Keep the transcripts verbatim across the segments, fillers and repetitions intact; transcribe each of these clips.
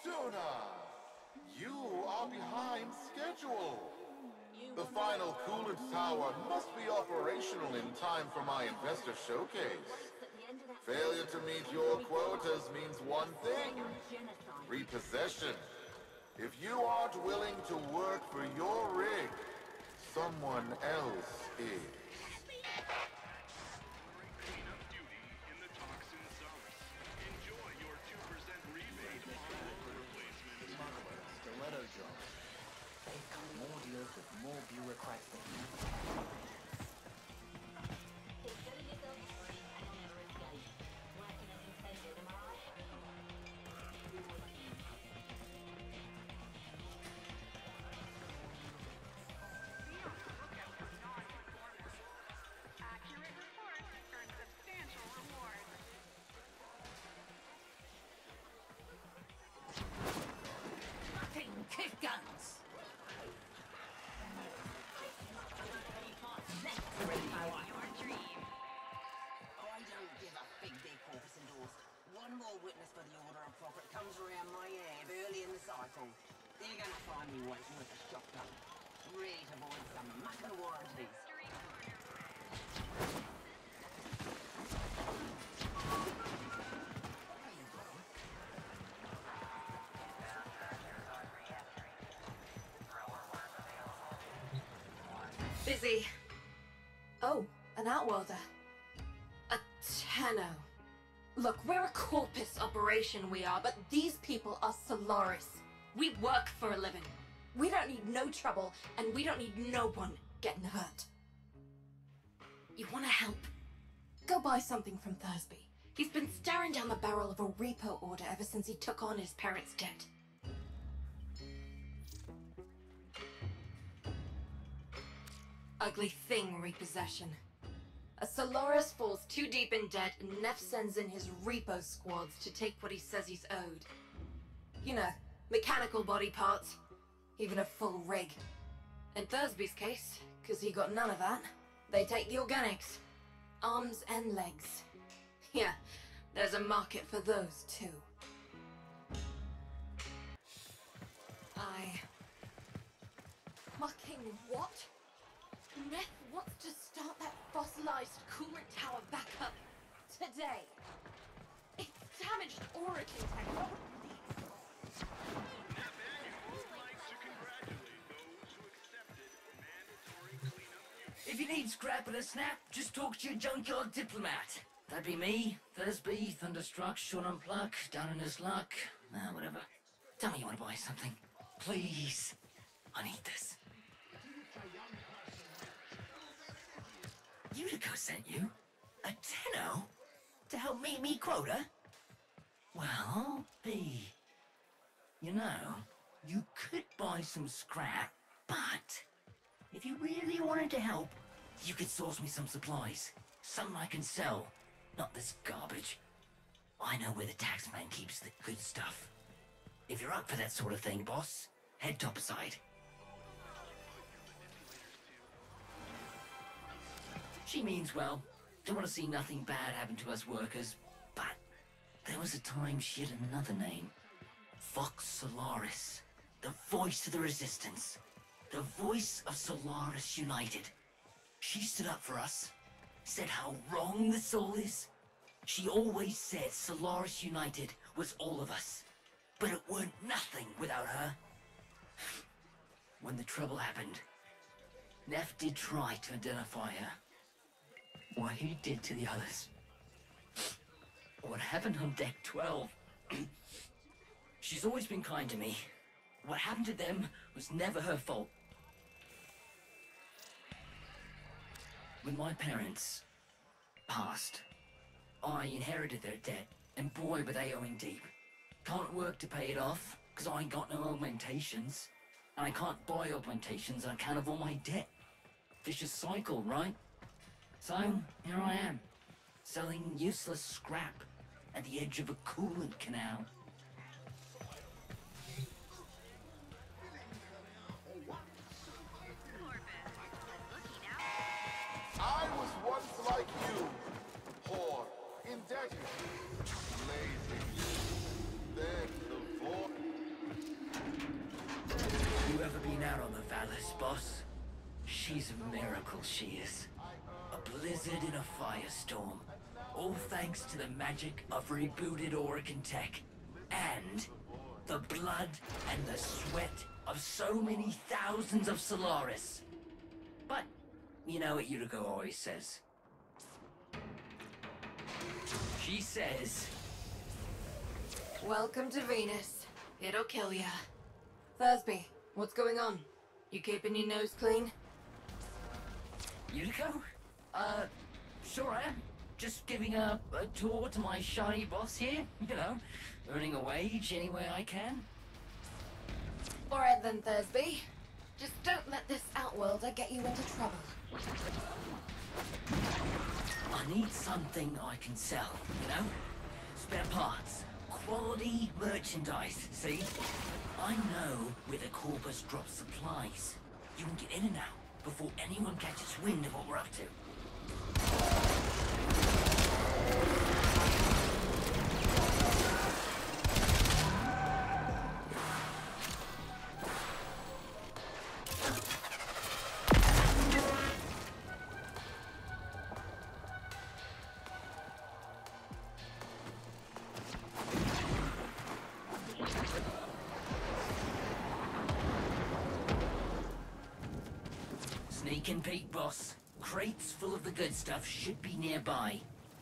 Tuna! You are behind schedule. The final coolant tower must be operational in time for my investor showcase. Failure to meet your quotas means one thing: repossession. If you aren't willing to work for your rig, someone else is. Cleanup duty in the toxin zones. Enjoy your two percent rebate on all replacements. Smugglers, stiletto jobs. They've got more deals with more bureaucrats than you. Accurate reports earn substantial rewards. Fucking kick guns! Your dream. I don't give a big dick corpus endorsed. One more witness for the order of profit comes around my head early in the cycle. You're gonna find me waiting with a shotgun, ready to void some mucking warranties. Mystery corner. Busy. Oh, an Outworlder. A Tenno. Look, we're a corpus operation, we are, but these people are Solaris. We work for a living. We don't need no trouble, and we don't need no one getting hurt. You wanna help? Go buy something from Thursby. He's been staring down the barrel of a repo order ever since he took on his parents' debt. Ugly thing, repossession. A Solaris falls too deep in debt, and Neff sends in his repo squads to take what he says he's owed. You know, mechanical body parts, even a full rig. In Thursby's case, because he got none of that, they take the organics. Arms and legs. Yeah, there's a market for those too. I... Fucking what? Neff wants to start that fossilized coolant tower back up today. It's damaged Aurican technology. Nathaniel would like to congratulate those who accepted mandatory cleanup duty. If you need scrap and a snap, just talk to your junkyard diplomat. That'd be me, Thursby, Thunderstruck, Sean Unpluck, Down in His Luck, ah, whatever. Tell me you want to buy something. Please. I need this. Utico sent you? A Tenno? To help meet me quota? Well, B. You know, you could buy some scrap, but if you really wanted to help, you could source me some supplies. Something I can sell, not this garbage. I know where the taxman keeps the good stuff. If you're up for that sort of thing, boss, head topside. She means well. Don't want to see nothing bad happen to us workers, but there was a time she had another name. Vox Solaris. The voice of the resistance. The voice of Solaris United. She stood up for us. Said how wrong this all is. She always said Solaris United was all of us. But it weren't nothing without her. When the trouble happened, Neff did try to identify her. What he did to the others. What happened on deck twelve. She's always been kind to me. What happened to them was never her fault. When my parents passed, I inherited their debt, and boy were they owing deep. Can't work to pay it off, cause I ain't got no augmentations. And I can't buy augmentations on account of all my debt. Vicious cycle, right? So, here I am, selling useless scrap at the edge of a coolant canal. I was once like you, poor, indebted, lazy. Then the void... She's a miracle, she is. A blizzard in a firestorm. All thanks to the magic of rebooted Orokin tech. And the blood and the sweat of so many thousands of Solaris. But, you know what Yuriko always says. She says... Welcome to Venus. It'll kill ya. Thursby, what's going on? You keeping your nose clean? Yuriko? Uh, sure I am. Just giving a, a tour to my shiny boss here, you know, earning a wage any way I can. Alright then, Thursby. Just don't let this Outworlder get you into trouble. I need something I can sell, you know? Spare parts, quality merchandise, see? I know where the Corpus drops supplies. You can get in and out before anyone catches wind of what we're up to. Sneak and peek, boss. Crates full of the good stuff should be nearby.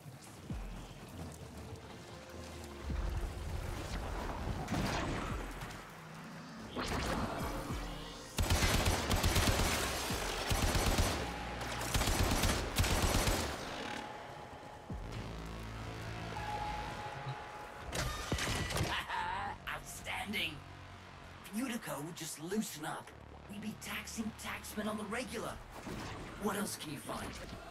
Outstanding! Yuriko would just loosen up. We'd be taxing taxmen on the regular. What else can you find?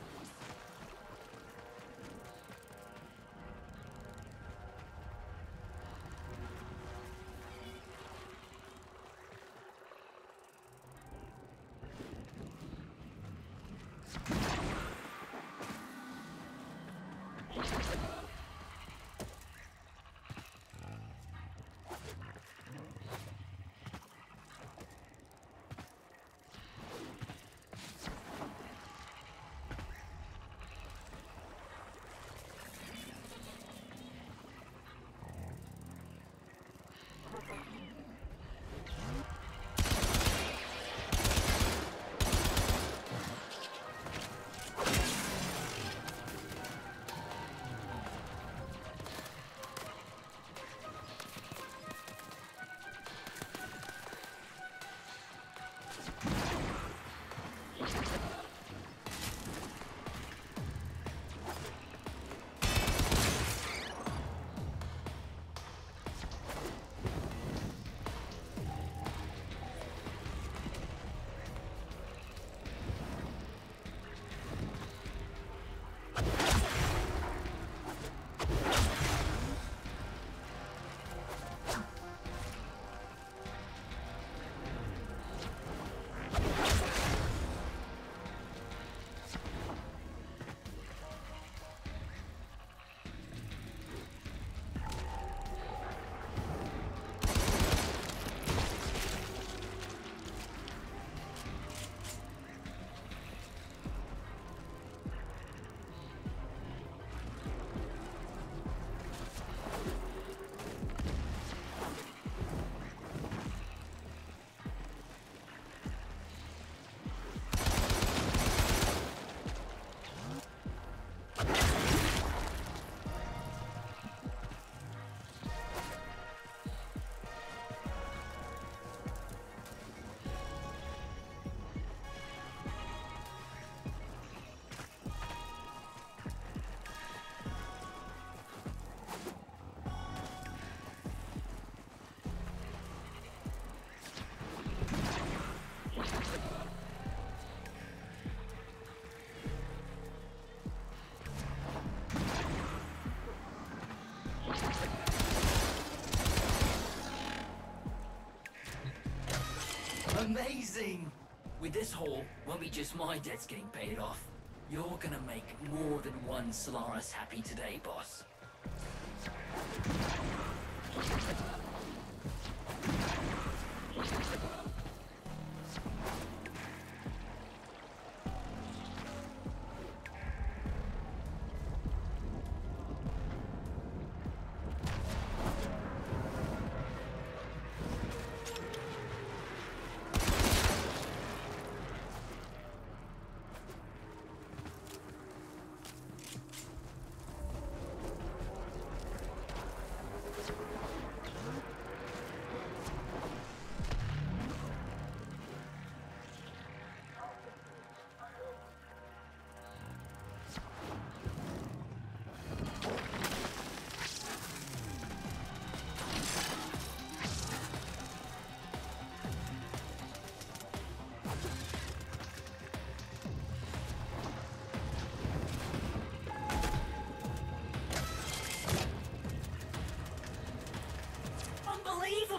Amazing! With this haul, won't be just my debts getting paid off. You're gonna make more than one Solaris happy today, boss.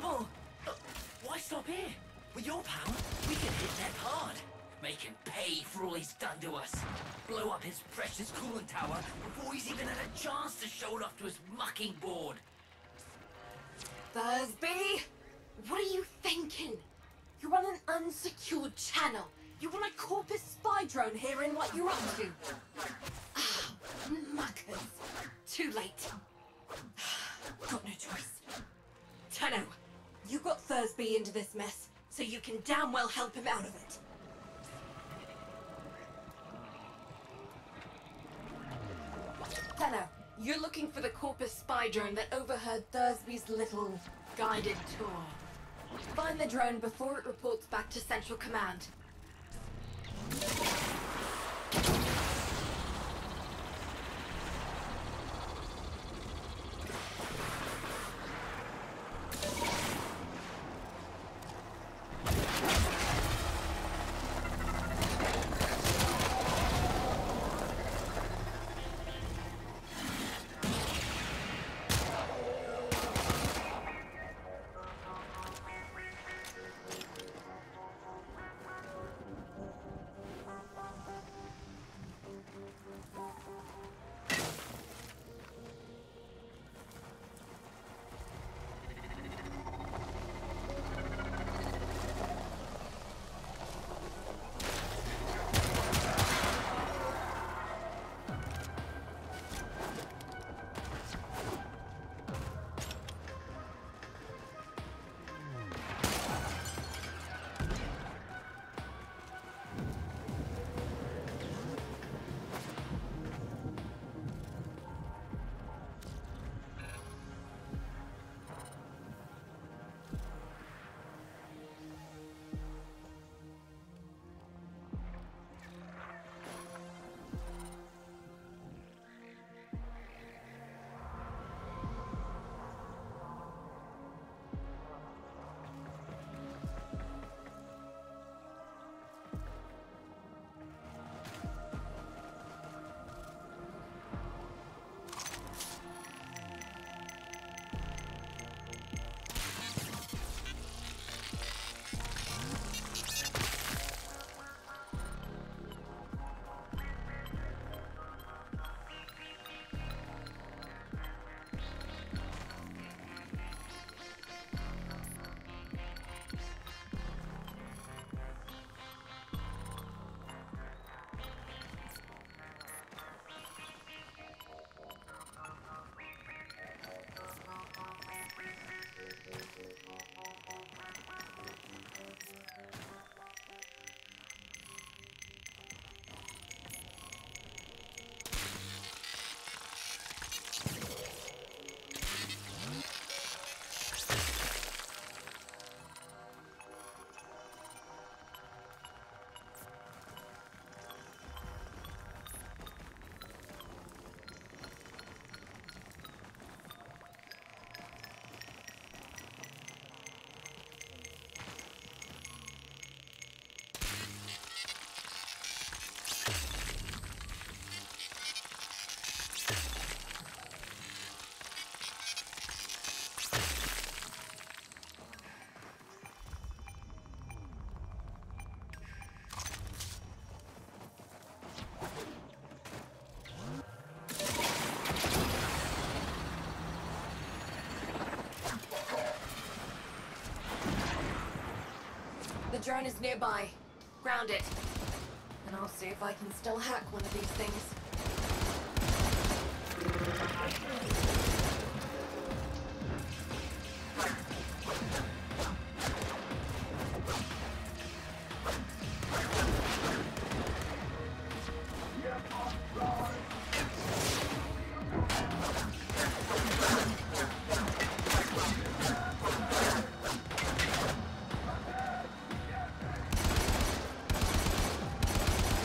unstoppable! Look, why stop here? With your power, we can hit Nep hard. Make him pay for all he's done to us. Blow up his precious coolant tower before he's even had a chance to show it off to his mucking board. Thursby, what are you thinking? You're on an unsecured channel. You want a Corpus spy drone hearing what you're up to? Ah, muckers. Too late. Got no choice. Tenno, you got Thursby into this mess, so you can damn well help him out of it. Tenno, you're looking for the Corpus spy drone that overheard Thursby's little guided tour. Find the drone before it reports back to Central Command. The drone is nearby. Ground it. And I'll see if I can still hack one of these things.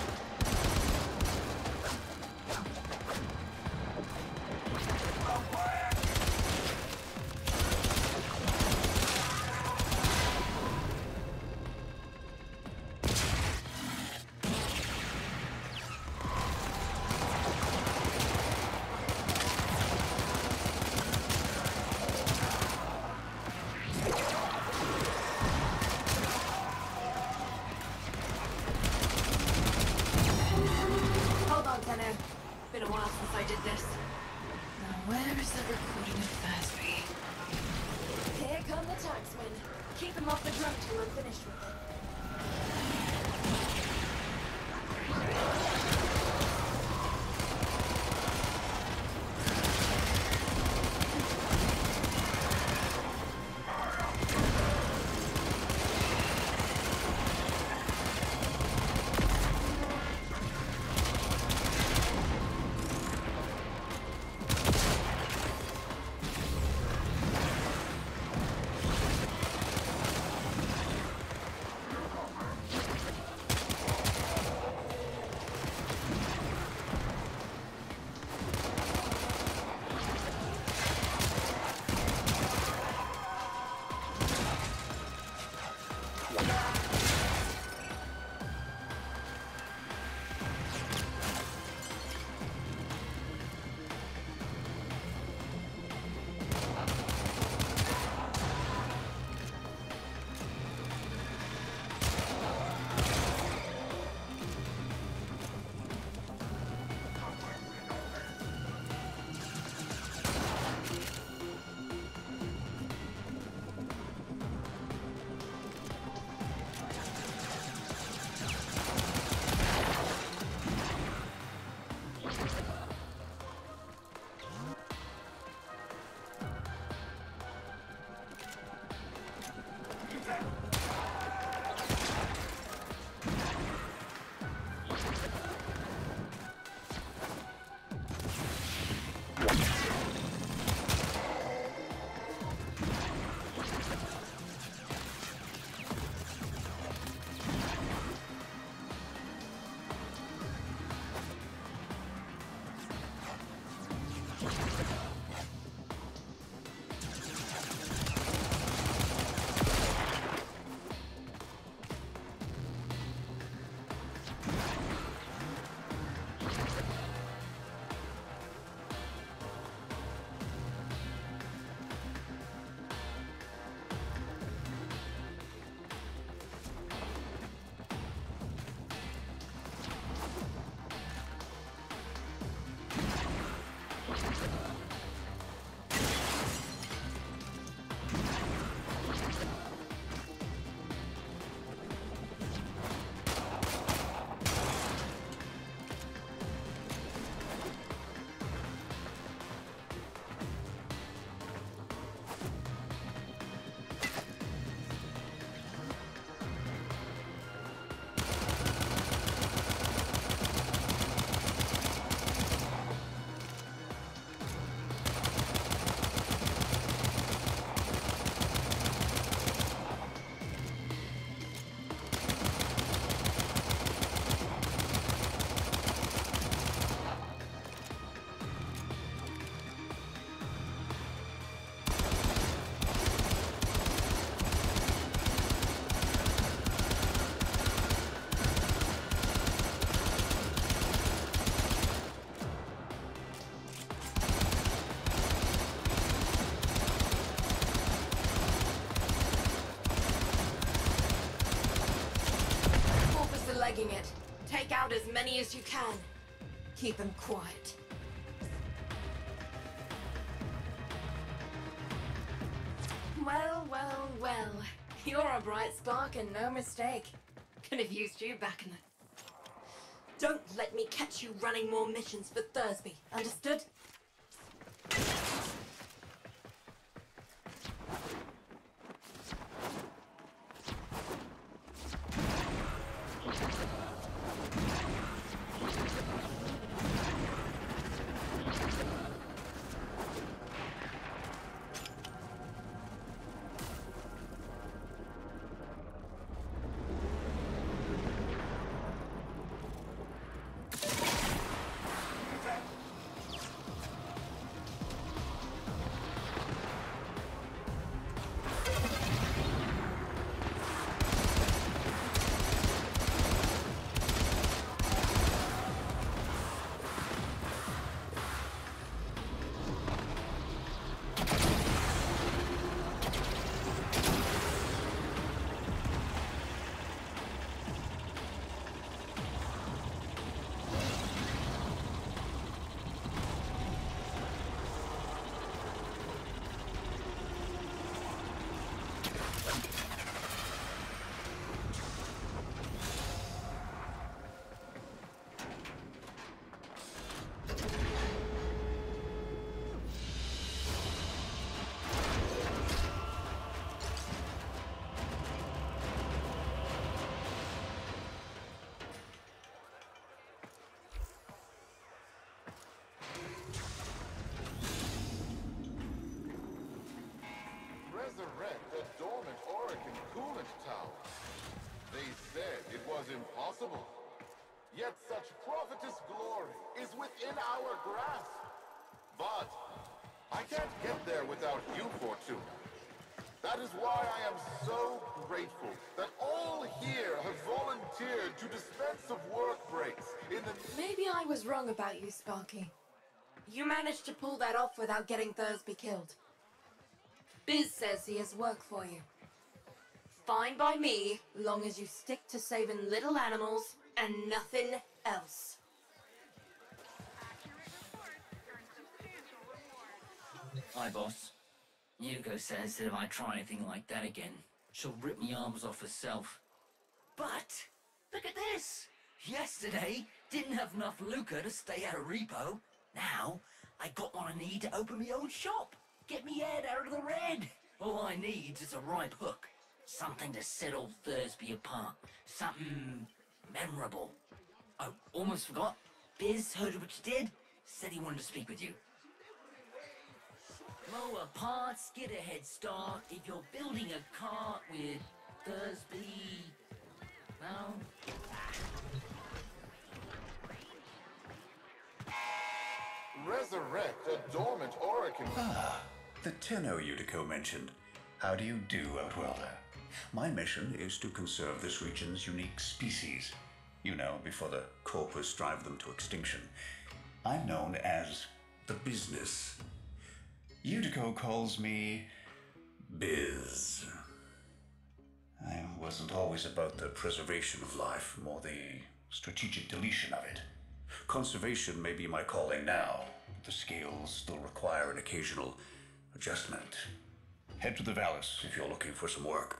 Away! Pick out as many as you can. Keep them quiet. Well, well, well. You're a bright spark and no mistake. Could have used you back in the... Don't let me catch you running more missions for Thursby, understood? Resurrect the dormant Orokin coolant tower. They said it was impossible. Yet such prophetess glory is within our grasp. But I can't get there without you, Fortuna. That is why I am so grateful that all here have volunteered to dispense of work breaks in the... Maybe I was wrong about you, Sparky. You managed to pull that off without getting Thursby killed. Biz says he has work for you. Fine by me, long as you stick to saving little animals and nothing else. Accurate reports earn substantial rewards. Hi, boss. Yuko says that if I try anything like that again, she'll rip me arms off herself. But, look at this! Yesterday, didn't have enough lucre to stay at a repo. Now, I got what I need to open my own shop. Get me head out of the red. All I need is a ripe hook. Something to set old Thursby apart. Something memorable. Oh, almost forgot. Biz heard what you did. Said he wanted to speak with you. Lower parts, get a head start. If you're building a cart with Thursby... No? Resurrect a dormant Orokin... Ah, the Tenno Yudico mentioned. How do you do, Outwelder? My mission is to conserve this region's unique species. You know, before the Corpus drive them to extinction. I'm known as the Business. Yudico calls me Biz. I wasn't always about the preservation of life, more the strategic deletion of it. Conservation may be my calling now, but the scales still require an occasional adjustment. Head to the Valis if you're looking for some work.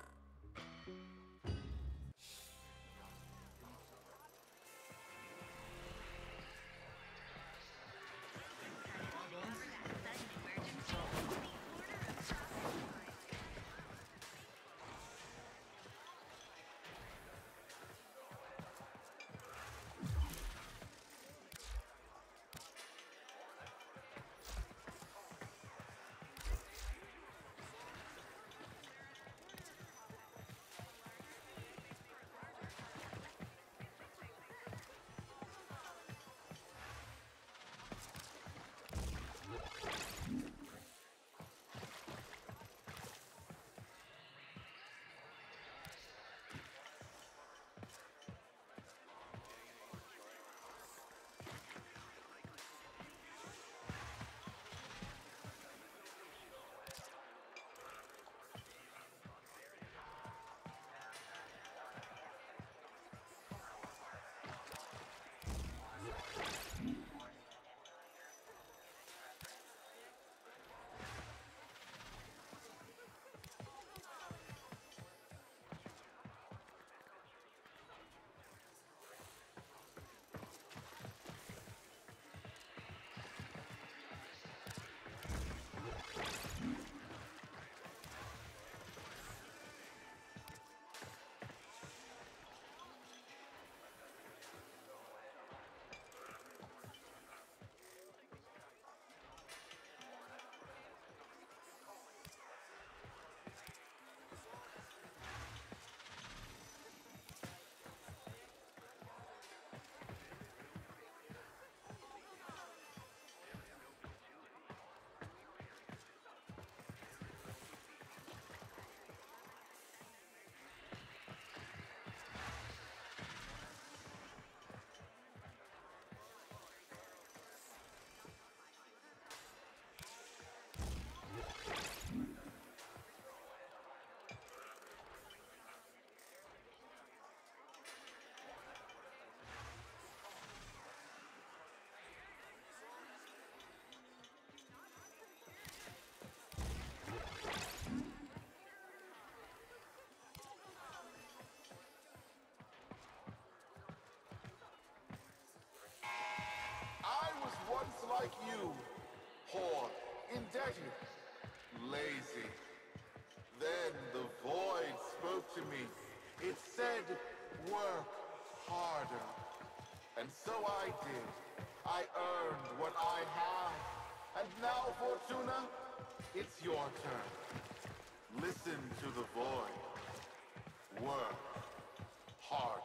work harder. And so I did. I earned what I have. And now, Fortuna, it's your turn. Listen to the void. Work harder.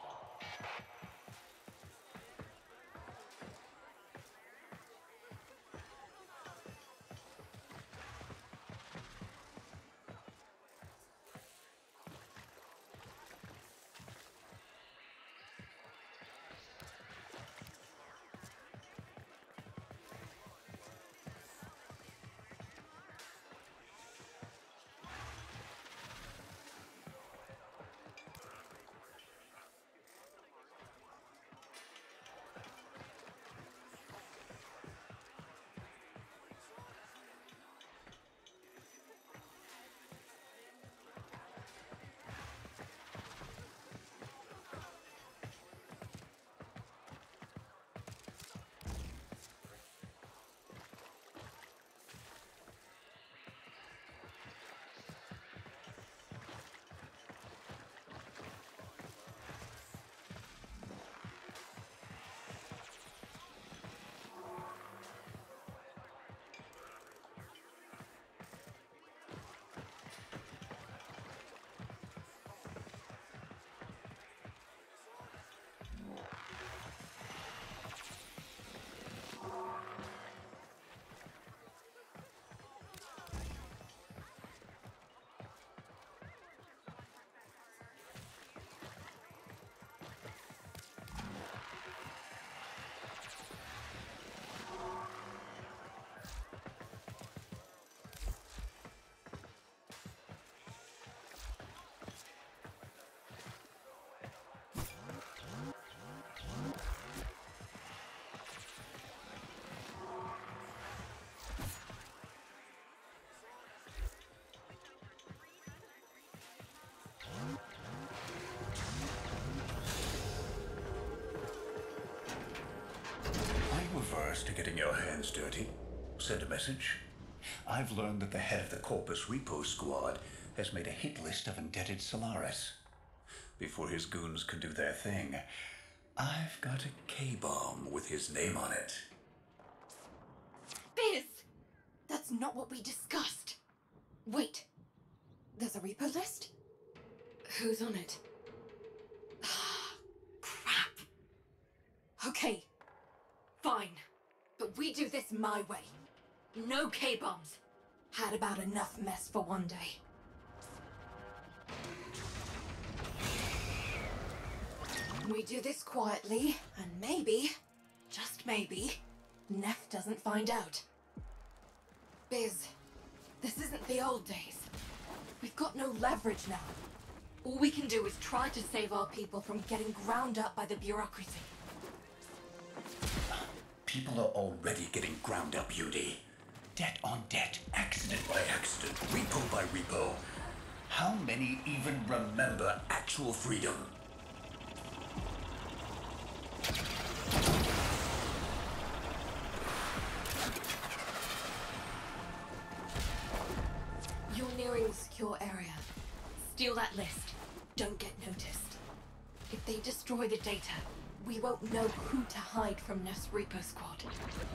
Averse to getting your hands dirty. Send a message. I've learned that the head of the Corpus Repo Squad has made a hit list of indebted Solaris. Before his goons can do their thing, I've got a K-bomb with his name on it. Biz! That's not what we discussed. Wait. There's a repo list? Who's on it? Crap. Okay. Fine. But we do this my way. No K-bombs. Had about enough mess for one day. We do this quietly, and maybe, just maybe, Neff doesn't find out. Biz, this isn't the old days. We've got no leverage now. All we can do is try to save our people from getting ground up by the bureaucracy. People are already getting ground up, U D. Debt on debt, accident by accident, repo by repo. How many even remember actual freedom? You're nearing the secure area. Steal that list. Don't get noticed. If they destroy the data, we won't know who to hide from Neff's Repo Squad.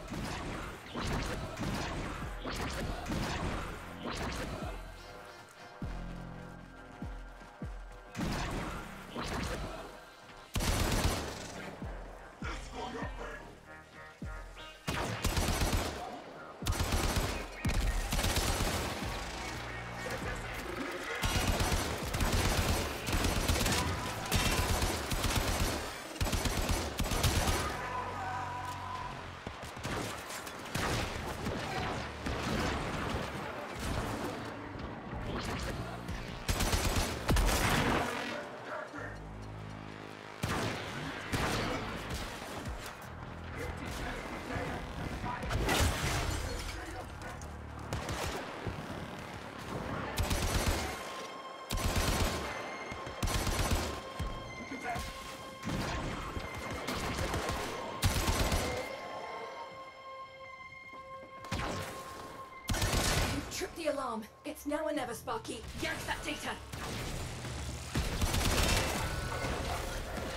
Trip the alarm. It's now or never, Sparky. Yank that data.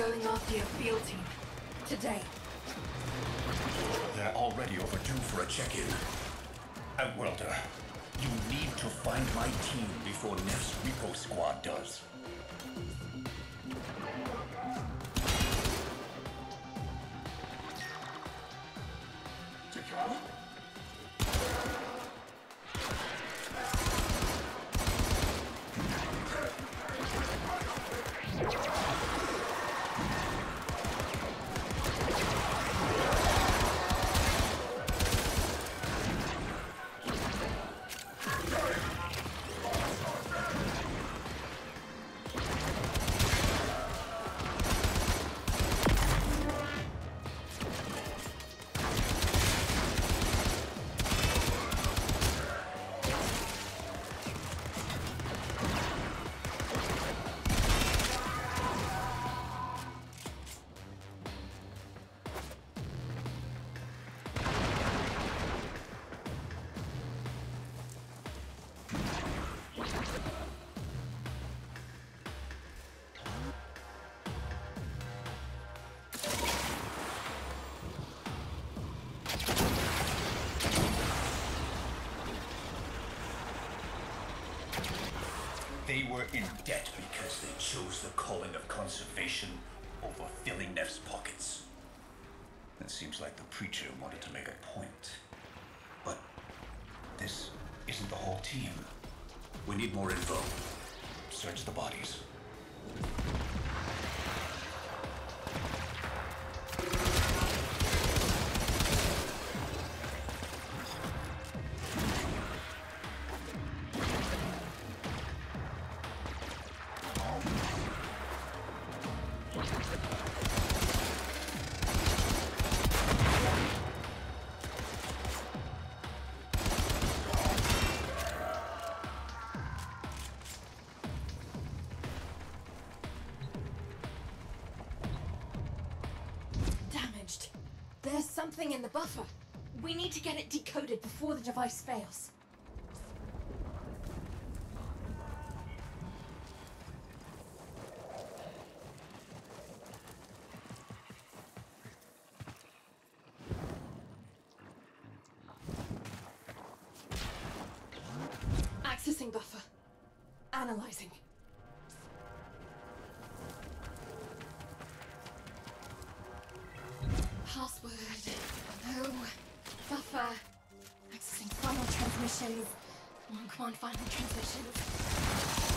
calling off your field team. Today. They're already overdue for a check-in. Outworlder, you need to find my team before Neff's Repo Squad does. T'Challa? They were in debt because they chose the calling of conservation over filling Neff's pockets. It seems like the preacher wanted to make a point. But this isn't the whole team. We need more info. Search the bodies. Damaged. There's something in the buffer. We need to get it decoded before the device fails. Accessing buffer. Analyzing. Password. No. Buffer. Accessing final transmissions. One command final transmissions.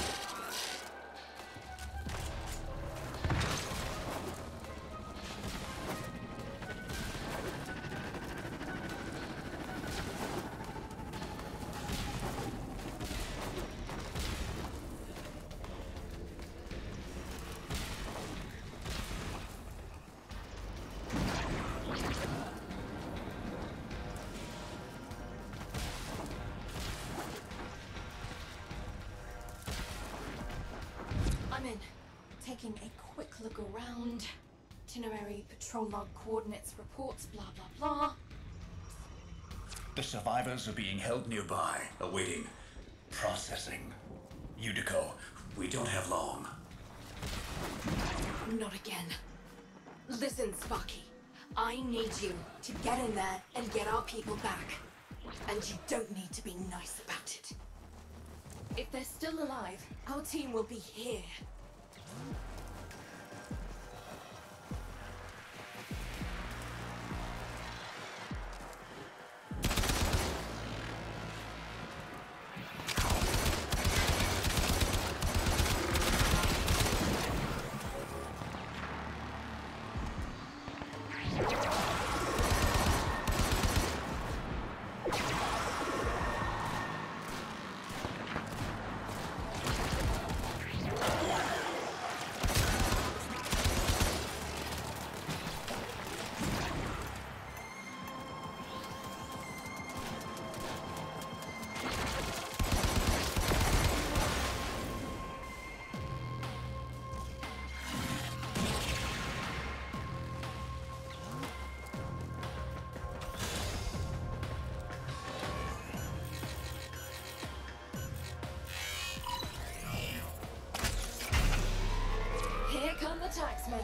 I'm in. Taking a quick look around. Itinerary, patrol log, coordinates, reports, blah blah blah. The survivors are being held nearby, awaiting processing. Yudiko, we don't have long. Not again. Listen, Sparky. I need you to get in there and get our people back. And you don't need to be nice about it. If they're still alive, our team will be here. men.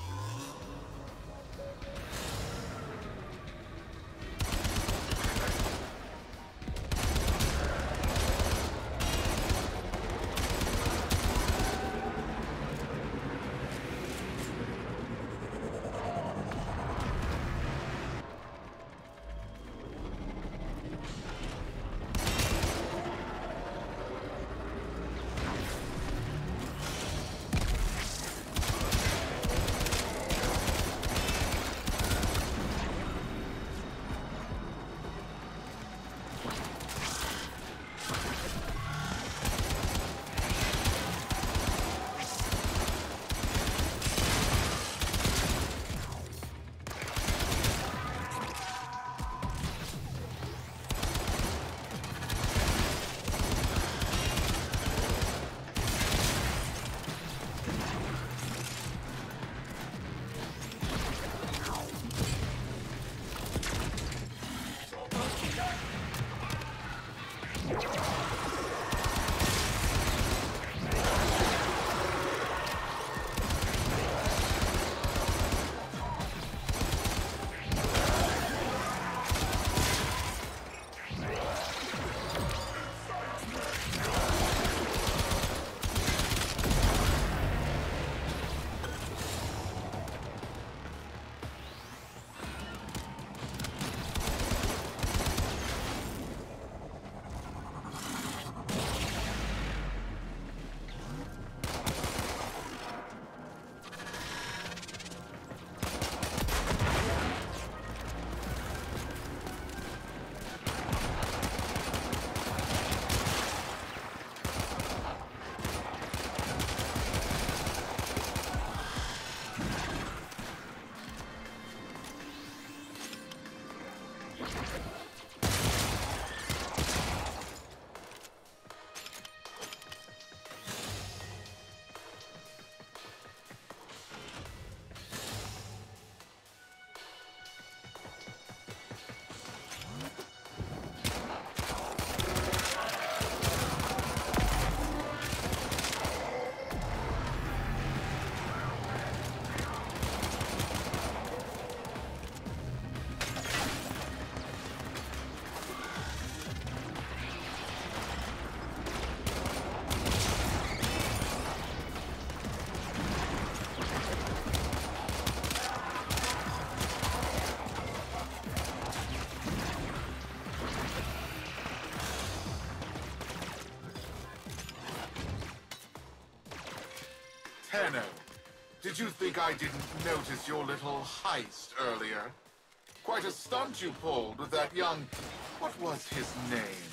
Tenno, did you think I didn't notice your little heist earlier? Quite a stunt you pulled with that young... what was his name?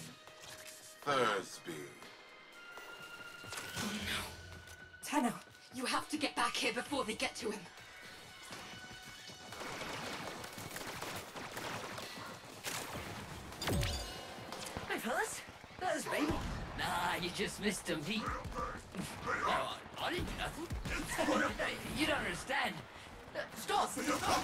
Thursby. Oh no. Tenno, you have to get back here before they get to him. Hey, fellas. Thursby. Nah, you just missed him, Pete. Oh, I didn't do nothing. You don't understand. Uh, Stop! Stop!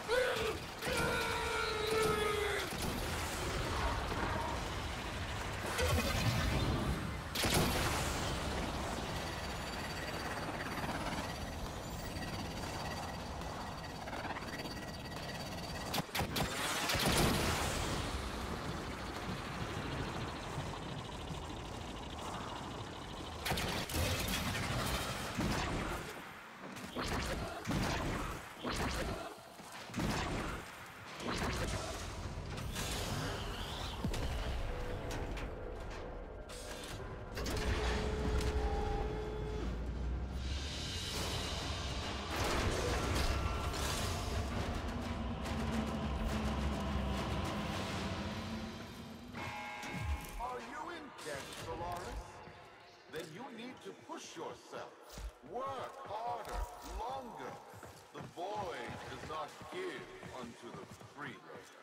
Push yourself. Work harder, longer. The void does not give unto the freeloader.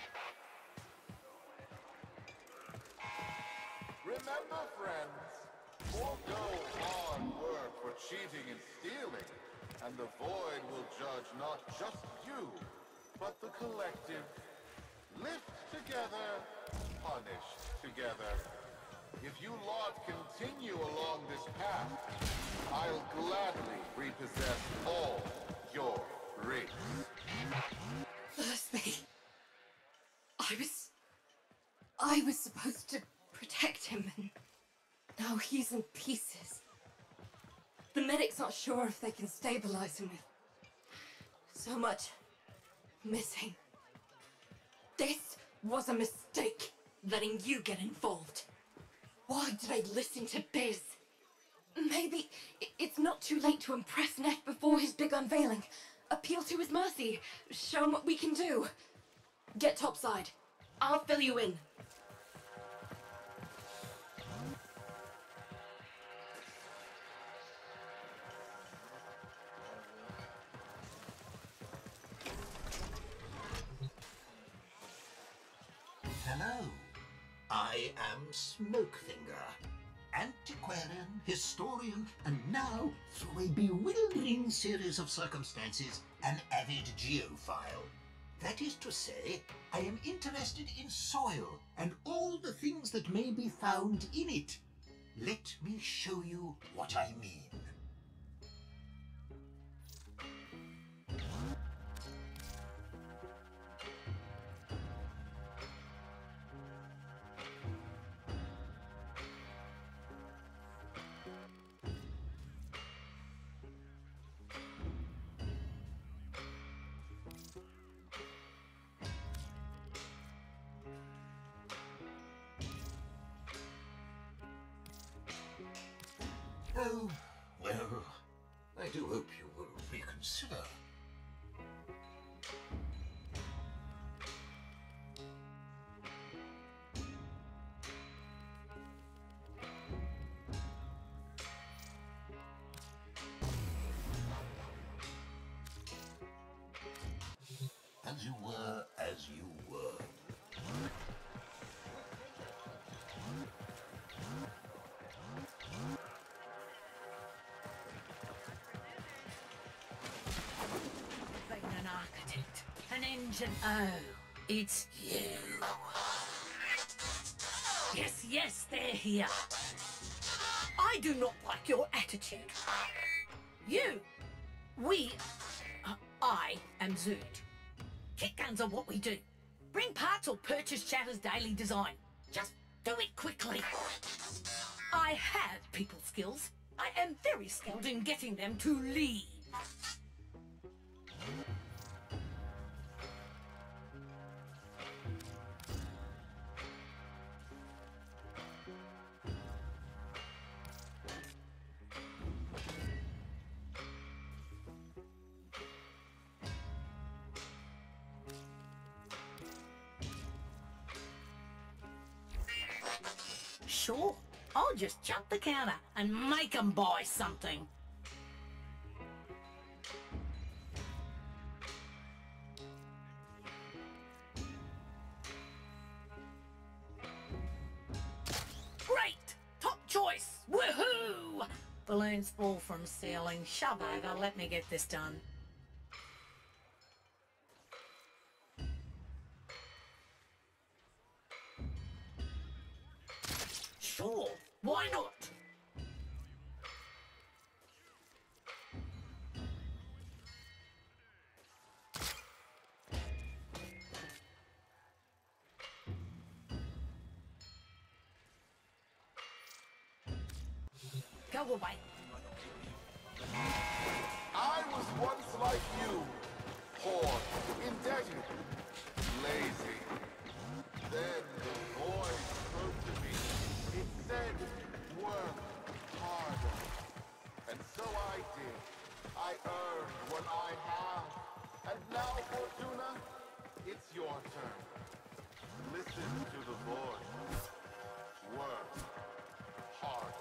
Remember, friends, forego hard work for cheating and stealing, and the void will judge not just you, but the collective. Lift together, punish together. If you lot can continue along this path, I'll gladly repossess all your rings. Thursby. I was... I was supposed to protect him, and now he's in pieces. The medics aren't sure if they can stabilize him with so much missing. This was a mistake, letting you get involved. Why did I listen to Biz? Maybe it's not too late to impress Neff before his big unveiling. Appeal to his mercy. Show him what we can do. Get topside. I'll fill you in. Hello. I am Smokefinger. Antiquarian, historian, and now, through a bewildering series of circumstances, an avid geophile. That is to say, I am interested in soil and all the things that may be found in it. Let me show you what I mean. Oh, well, I do hope you will reconsider. As you were, as you were. An architect, an engine. Oh, it's you. Yes, yes, they're here. I do not like your attitude. You, we, uh, I am Zood. Kit guns are what we do. Bring parts or purchase Chatter's daily design. Just do it quickly. I have people skills. I am very skilled in getting them to leave. Sure, I'll just jump the counter and make them buy something. Great! Top choice! Woohoo! Balloons fall from ceiling. Shove over, let me get this done. Sure, why not? Go away. I was once like you, poor, indebted, lazy. Then the voice spoke to me. It said, work harder. And so I did. I earned what I have. And now, Fortuna, it's your turn. Listen to the voice. Work harder.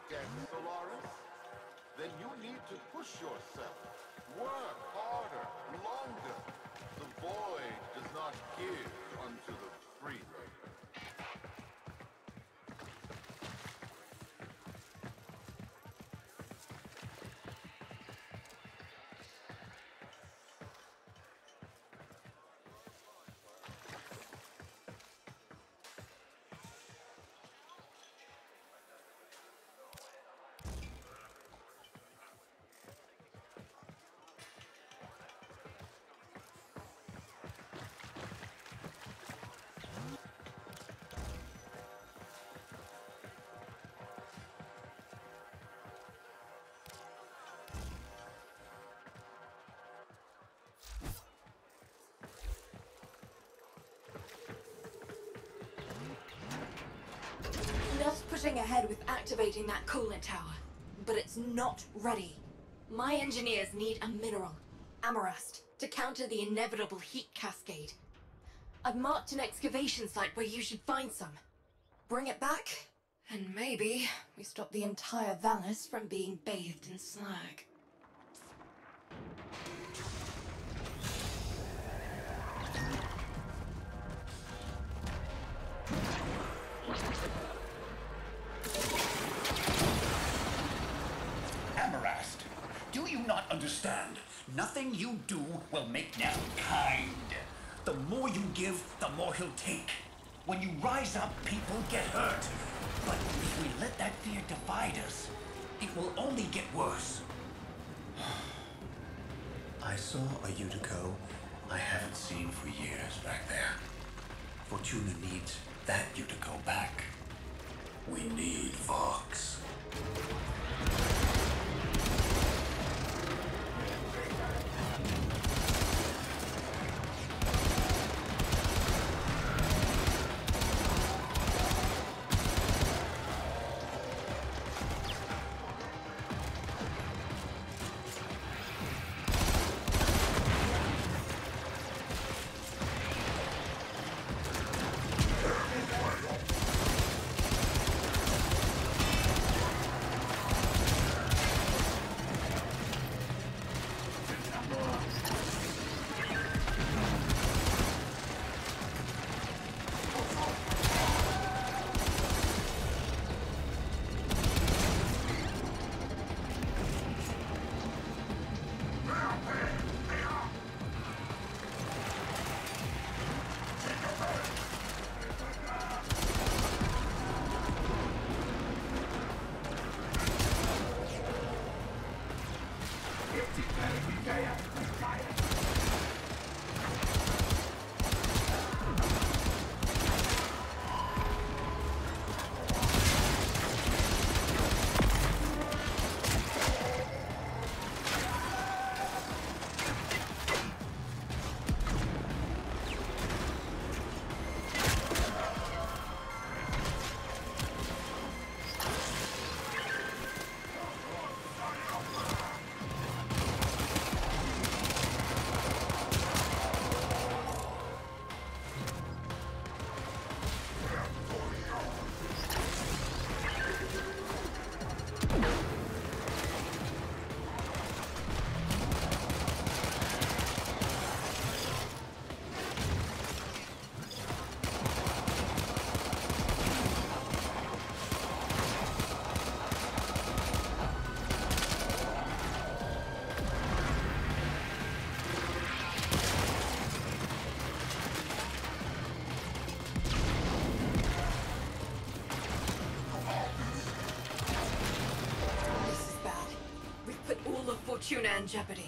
debt, Solaris? Then you need to push yourself. Work harder, longer. The void does not give unto the free. Just pushing ahead with activating that coolant tower, but it's not ready. My engineers need a mineral, Amarast, to counter the inevitable heat cascade. I've marked an excavation site where you should find some. Bring it back, and maybe we stop the entire Valis from being bathed in slag. Amarast, do you not understand? Nothing you do will make Nell kind. The more you give, the more he'll take. When you rise up, people get hurt. But if we let that fear divide us, it will only get worse. I saw a Utico I haven't seen for years back there. Fortuna needs that Utico back. We need Vox. Fortuna in jeopardy.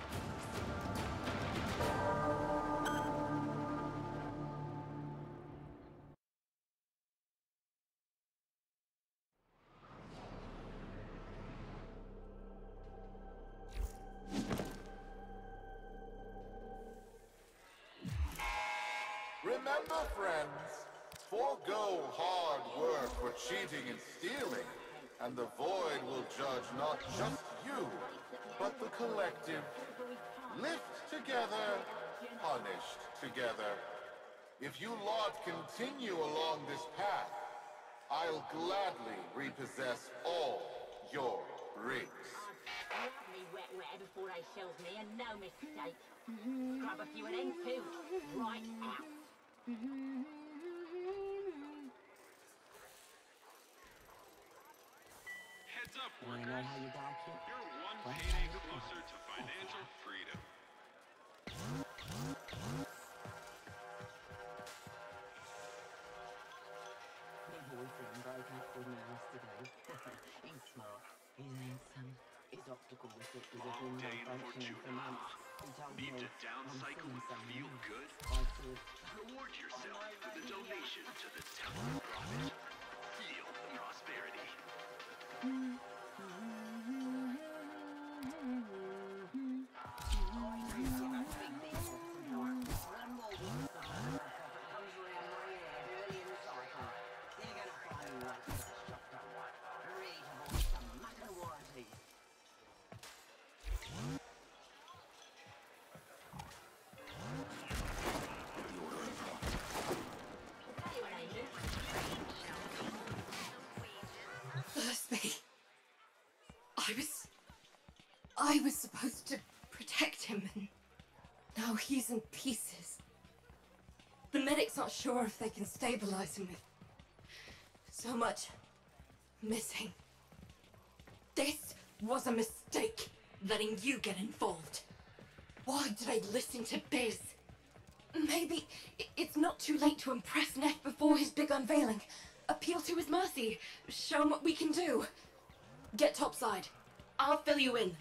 Remember, friends, forego hard work for cheating and stealing, and the Void will judge not just you, but the collective. Lift together, punished together. If you lot continue along this path, I'll gladly repossess all your rigs. Grab me wet wet before they shells me, and no mistake. Grab a few of them too, right out. Heads up, You know workers. how you like it? You're one Well, payday okay. closer to financial freedom. My boyfriend broke up with me yesterday. He's smart. He's handsome. His optical receptors have been Long day in malfunctioning for Fortuna. months. He told Need me to I'm downcycle seeing and someone feel else. good? I said, Reward yourself with a donation to the Temple of Profit. Feel the prosperity. I do give a big deal for some more. One more witness of the profit comes around my head early in the cycle. You're gonna find me waiting at the shotgun. Ready to voice some muck and warranty. Thursby. I was... I was supposed to protect him, and now he's in pieces. The medic's not sure if they can stabilize him with so much missing. This was a mistake, letting you get involved. Why did I listen to Biz? Maybe i- it's not too late to impress Neff before his big unveiling. Appeal to his mercy. Show him what we can do. Get topside. I'll fill you in.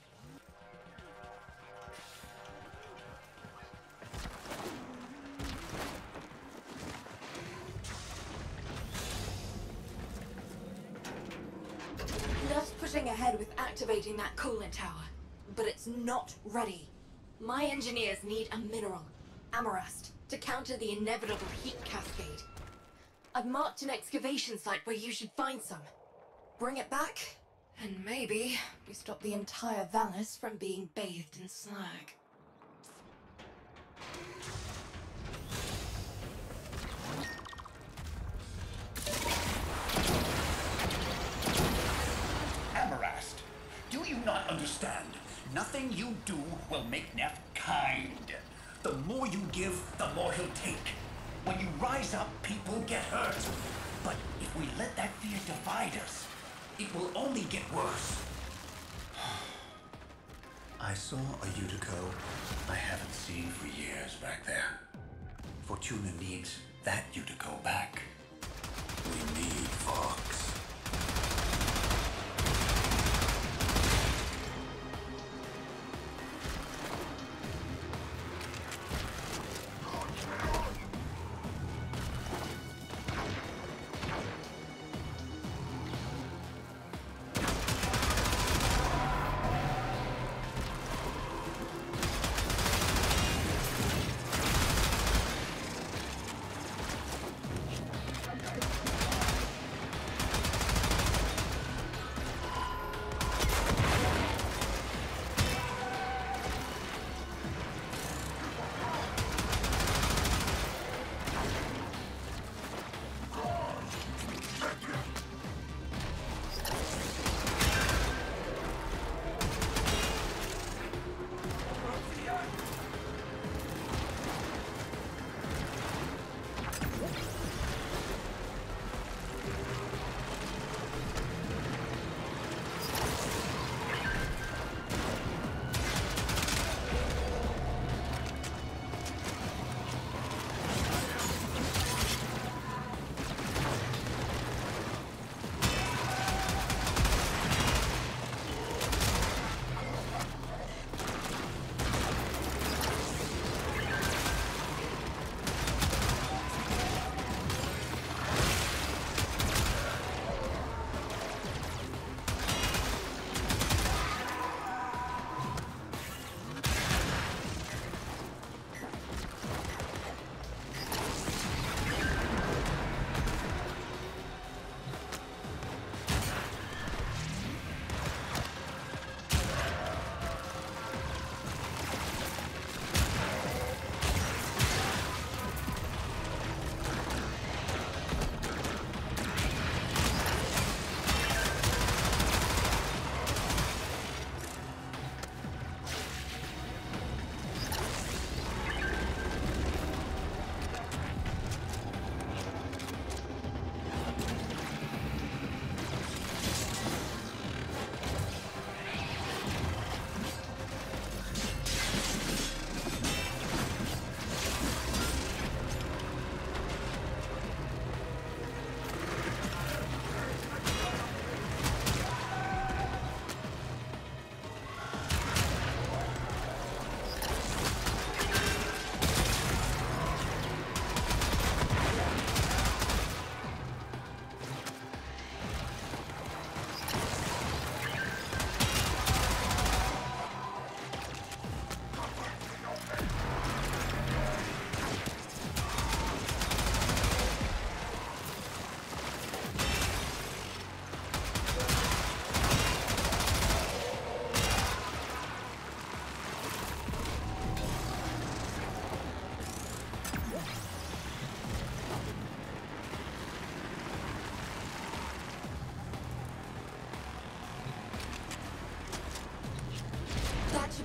Neff's pushing ahead with activating that coolant tower, but it's not ready. My engineers need a mineral, Amarast, to counter the inevitable heat cascade. I've marked an excavation site where you should find some. Bring it back, and maybe we stop the entire Valis from being bathed in slag. Amarast, do you not understand? Nothing you do will make Neff kind. The more you give, the more he'll take. When you rise up, people get hurt. But if we let that fear divide us, it will only get worse. I saw a Utico I haven't seen for years back there. Fortuna needs that Utico back. We need Vox.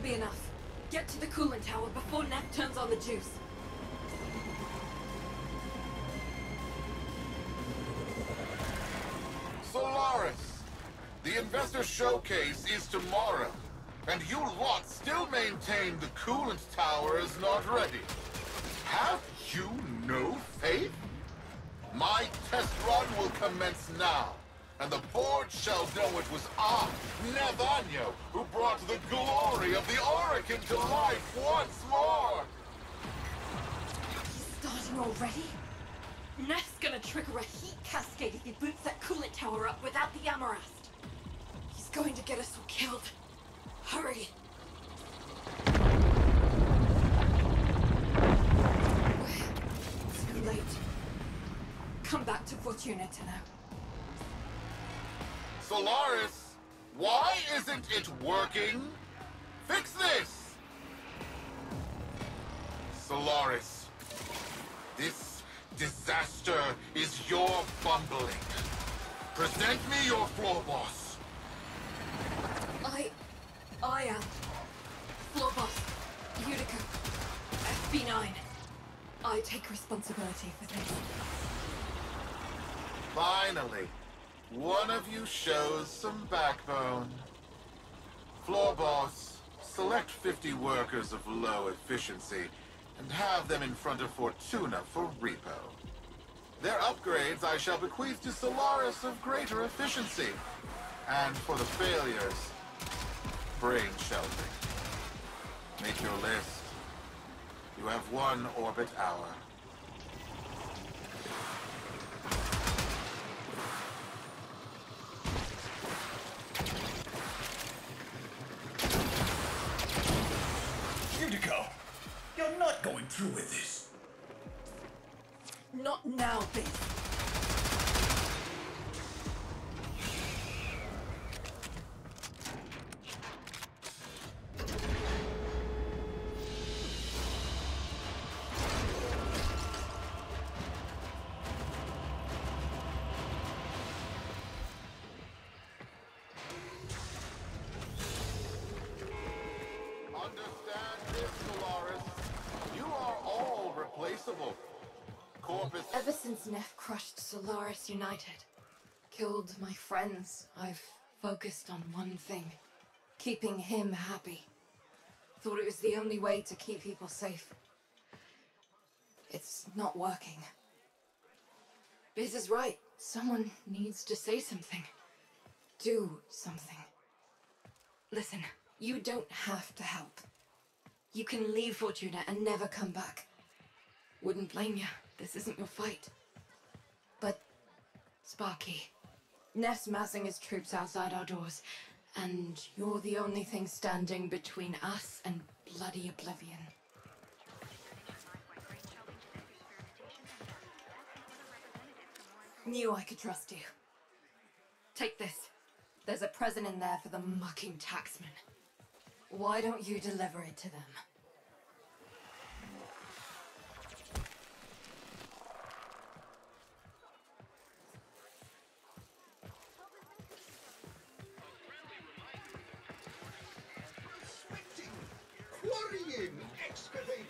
be enough. Get to the coolant tower before Neff turns on the juice. Solaris! The Investor Showcase is tomorrow, and you lot still maintain the coolant tower is not ready. Have you no faith? My test run will commence now, and the board shall know it was I, Nevanyo, who brought the glory of the Orokin to life once more! He's starting already? Neff's gonna trigger a heat cascade if he boots that coolant tower up without the Amarast. He's going to get us all killed. Hurry! Too late. Come back to Fortuna to know. Solaris, why isn't it working? Fix this! Solaris, this disaster is your bumbling. Present me your floor boss. I... I am... Floor boss. Utica. F B nine. I take responsibility for this. Finally, one of you shows some backbone. Floor boss, select fifty workers of low efficiency and have them in front of Fortuna for repo. Their upgrades I shall bequeath to Solaris of greater efficiency. And for the failures, brain shelving. Make your list. You have one orbit hour. Unico, you're not going through with this. Not now, Biz. Understand this, Solaris. You are all replaceable. Corpus... Ever since Neff crushed Solaris United, killed my friends, I've focused on one thing. Keeping him happy. Thought it was the only way to keep people safe. It's not working. Biz is right. Someone needs to say something. Do something. Listen, you don't have to help. You can leave Fortuna and never come back. Wouldn't blame you. This isn't your fight. But, Sparky, Neff's massing his troops outside our doors, and you're the only thing standing between us and bloody oblivion. Knew I could trust you. Take this. There's a present in there for the mucking taxman. Why don't you deliver it to them? Prospecting, quarrying, excavating.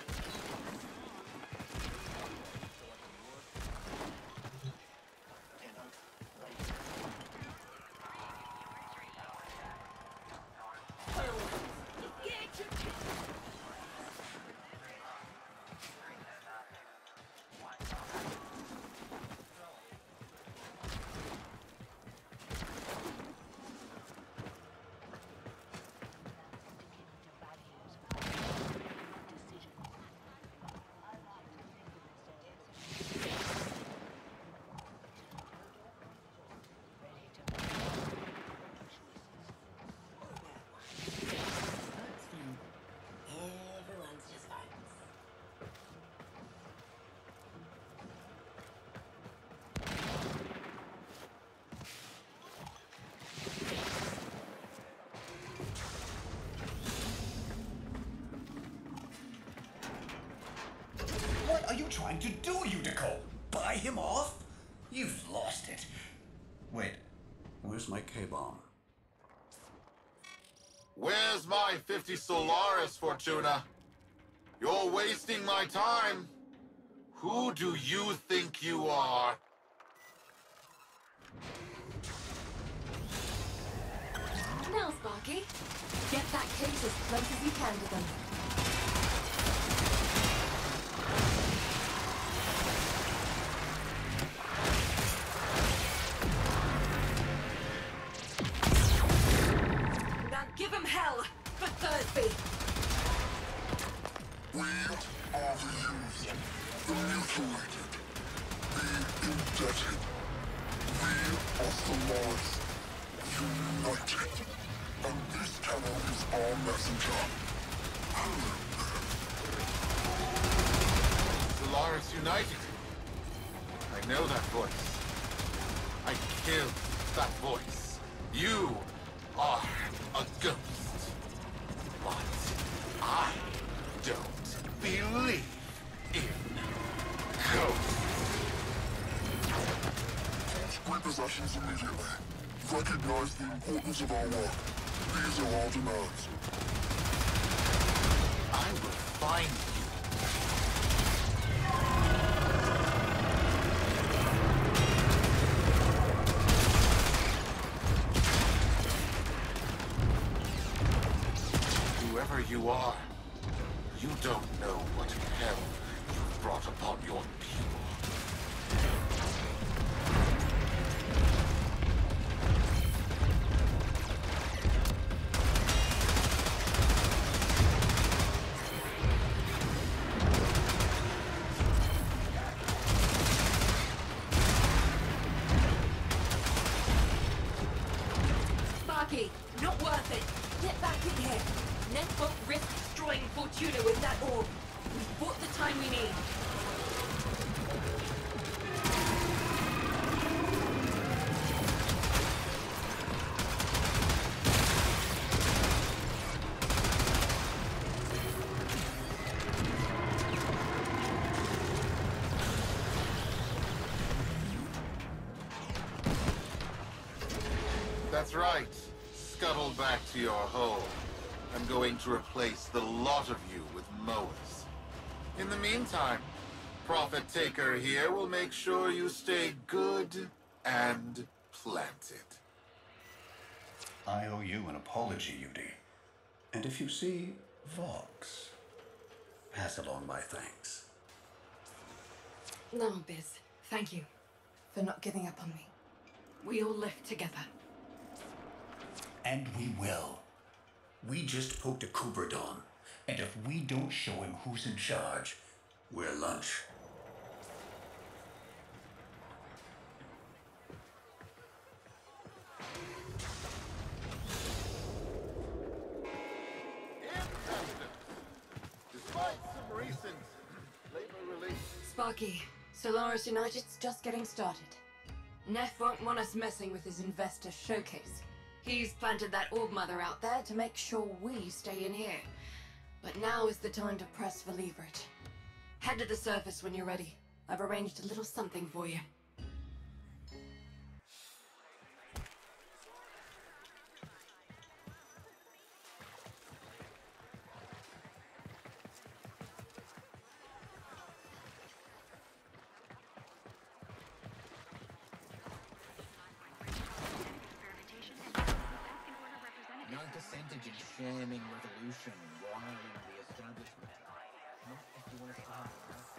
Everyone's just fine. What are you trying to do, Unico? Buy him off? You've lost it. Wait, where's my K-bomb? Where's my fifty Solaris, Fortuna? You're wasting my time. Who do you think you are? Now, Sparky, get that case as close as you can to them. Now give him hell for Thursby! We are the used, the mutilated, the indebted. We are Solaris, united. And this tunnel is our messenger. Solaris United. I know that voice. I killed that voice. You are a ghost. But I don't believe in ghosts. Take possessions immediately. Recognize the importance of our work. These are our demands. I will find you. Whoever you are, you don't know what hell you've brought upon your people. Not worth it. Get back in here. Neth won't risk destroying Fortuna with that orb. We've bought the time we need. That's right. Scuttle back to your hole. I'm going to replace the lot of you with mowers. In the meantime, Prophet Taker here will make sure you stay good and planted. I owe you an apology, Yudi. And if you see Vox, pass along my thanks. No, Biz. Thank you for not giving up on me. We all live together. And we will. We just poked a Kuberdon, and if we don't show him who's in charge, we're lunch. Despite some recent labor release. Sparky, Solaris United's just getting started. Neff won't want us messing with his investor showcase. He's planted that orb mother out there to make sure we stay in here. But now is the time to press for leverage. Head to the surface when you're ready. I've arranged a little something for you. Percentage in shaming revolution while in the establishment. Not if you want to start.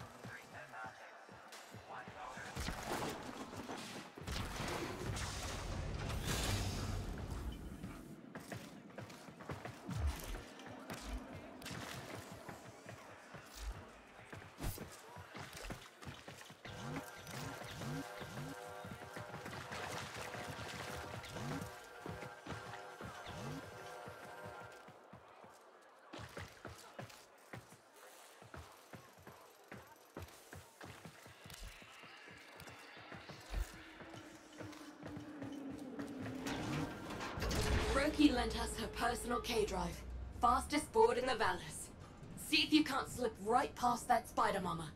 Roki lent us her personal K-Drive. Fastest board in the Vallis. See if you can't slip right past that spider mama.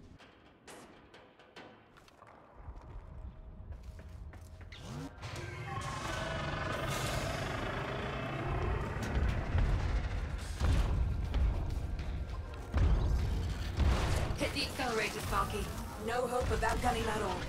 the accelerator, Sparky. No hope of outgunning that all.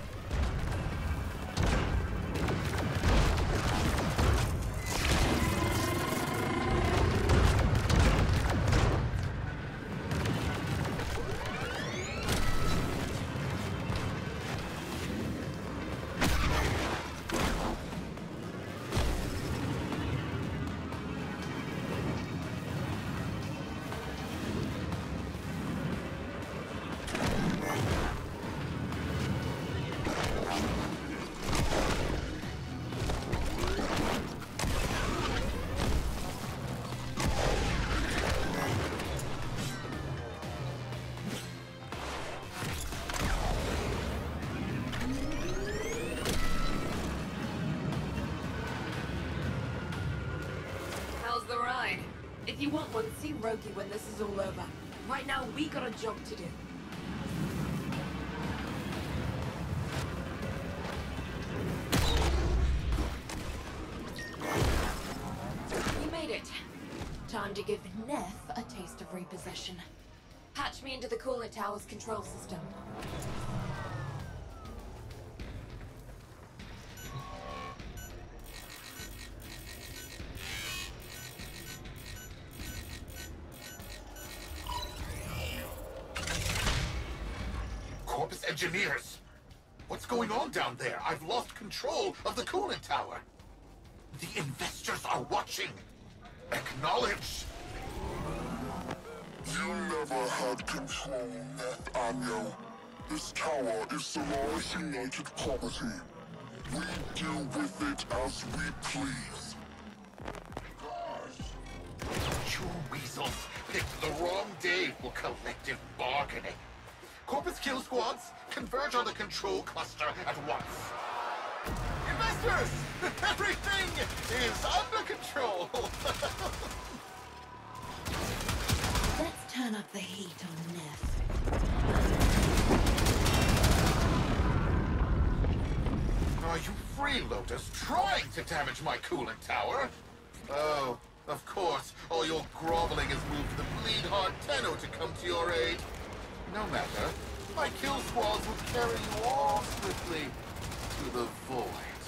How's the ride? If you want one, see Roki when this is all over. Right now, we got a job to do. You made it. Time to give Neff a taste of repossession. Patch me into the coolant tower's control system. Corpus engineers! What's going on down there? I've lost control of the coolant tower. The investors are watching. Acknowledge. You never had control, Nathaniel. This tower is Solaris United property. We do with it as we please. You weasels picked the wrong day for collective bargaining. Corpus kill squads, converge on the control cluster at once. Investors! Everything is under control! Let's turn up the heat on Neff. Are you freeloaders trying to damage my coolant tower? Oh, of course, all your groveling has moved the bleed-hard Tenno to come to your aid. No matter, my kill squads will carry you all swiftly to the void.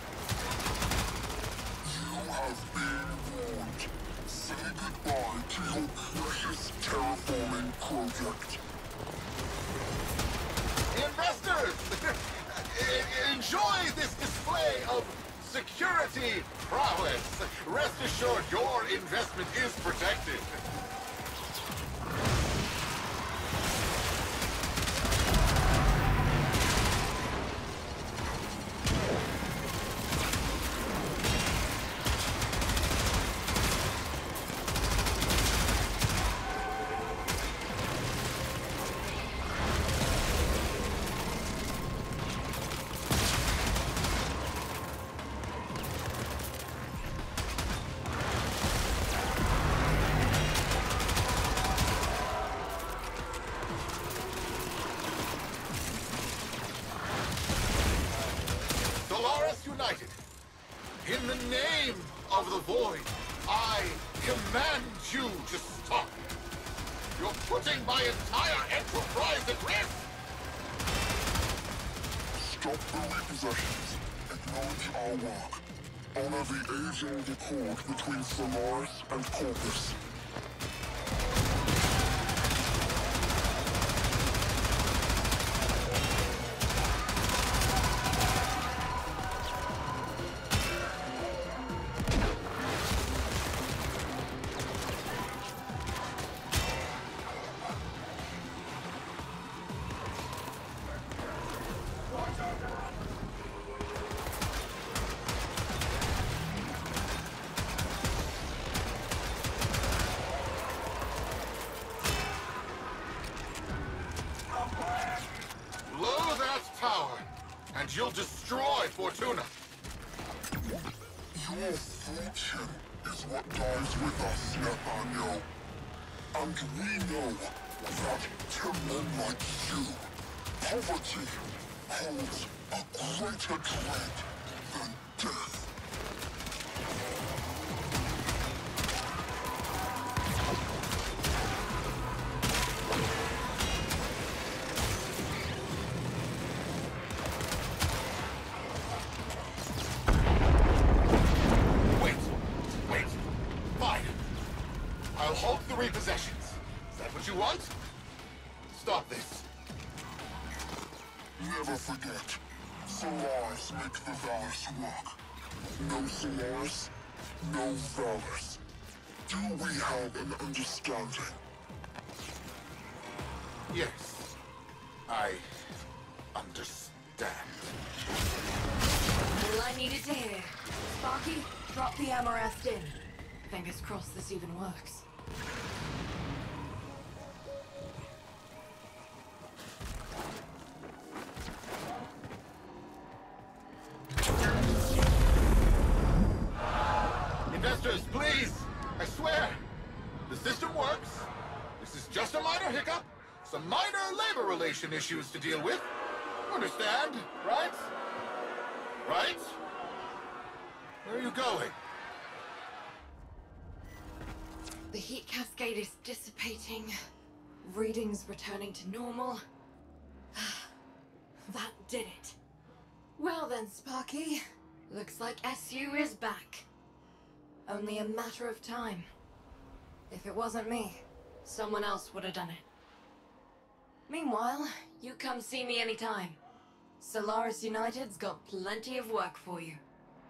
You have been warned. Say goodbye to your precious terraforming project. Investors! Enjoy this display of security prowess. Rest assured your investment is protected. United, in the name of the Void, I command you to stop. You're putting my entire enterprise at risk. Stop the repossessions. Acknowledge our work. Honor the age-old accord between Solaris and Corpus. And you'll destroy Fortuna. Your fortune is what dies with us, Nathaniel. And we know that to men like you, poverty holds a greater dread than death. repossessions. Is that what you want? Stop this. Never forget, Solaris make the Valors work. No Solaris, no Valors. Do we have an understanding? Yes, I understand. All I needed to hear. Sparky, drop the Amarest in. Fingers crossed this even works. Investors, please! I swear! The system works. This is just a minor hiccup. Some minor labor relation issues to deal with. Understand, right? Right? Where are you going? The heat cascade is dissipating. Readings returning to normal. That did it. Well then, Sparky. Looks like S U is back. Only a matter of time. If it wasn't me, someone else would have done it. Meanwhile, you come see me anytime. Solaris United's got plenty of work for you.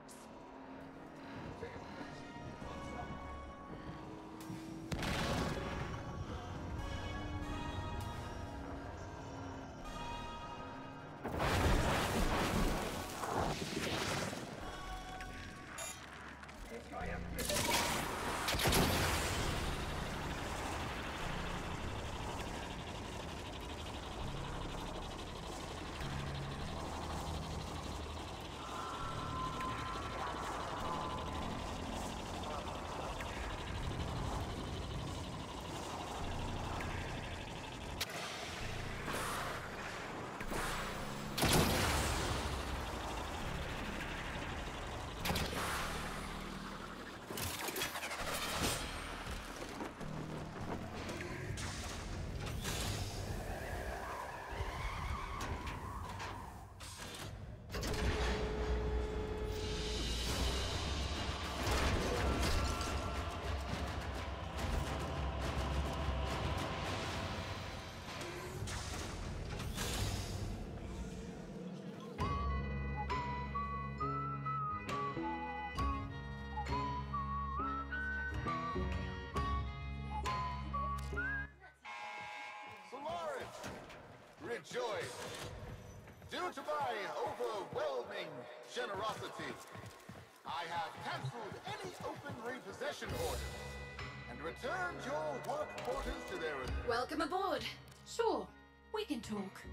Rejoice! Due to my overwhelming generosity, I have cancelled any open repossession orders and returned your work quarters to their... Welcome aboard. Sure, we can talk.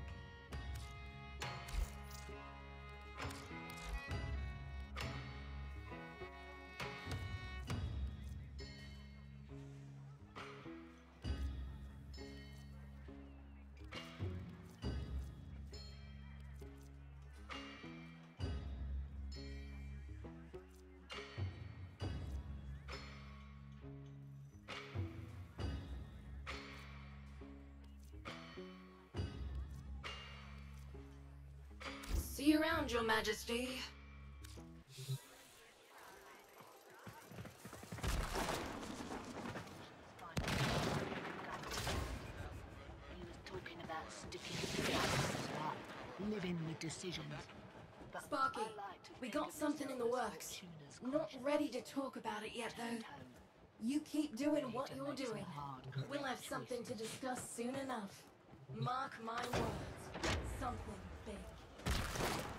See you around, Your Majesty. Talking about sticking to living with decisions. Sparky, we got something in the works. Not ready to talk about it yet, though. You keep doing what you're doing. We'll have something to discuss soon enough. Mark my words. Something big.